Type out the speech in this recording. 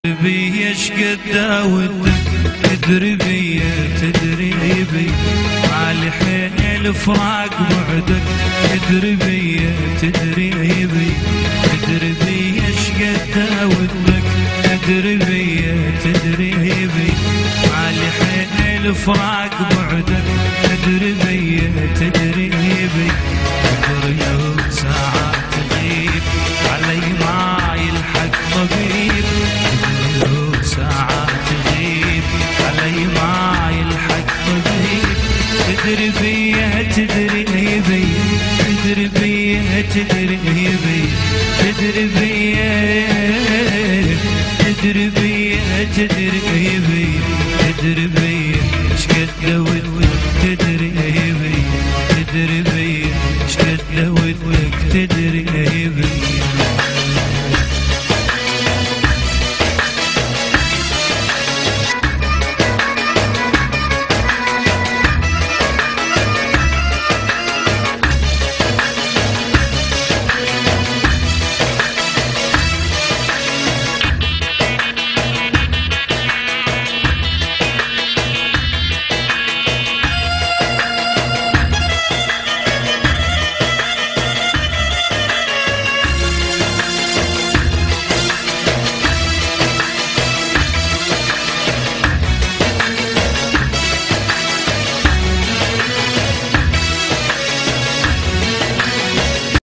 بي اشقد داودك تدري بي مالي حيل فراق بعدك تدري بي اشقد داودك تدري بي مالي حيل فراق بعدك تدري بي لو ساعات تغيب علي ما يلحق طبيب لو ساعات تغيب علي ما يلحق طبيب تدري بيه تدري بيه تدري بيه تدري بيه تدري بيه تدري بيه تدري